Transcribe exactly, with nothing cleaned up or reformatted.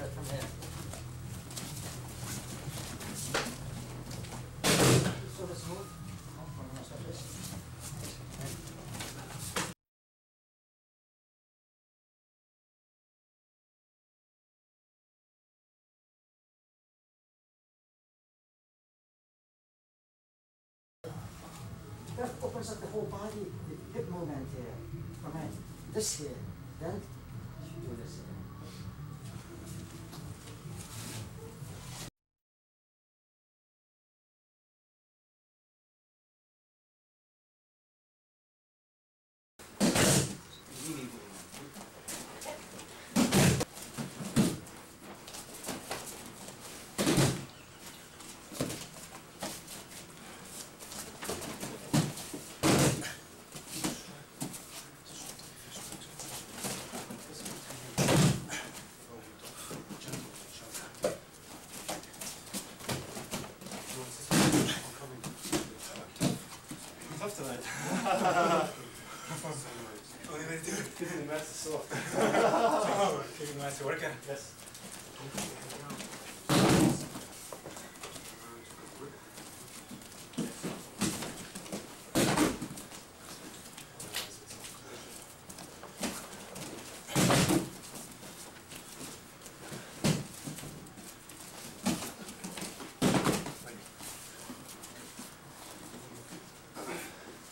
start from here. Sort of smooth. Oh, from the surface. That opens up the whole body, the hip movement here. From here. This here. Then you do this here. Tough tonight. Only way to do it. Keeping the mats is soft. Keeping the mats working. Yes.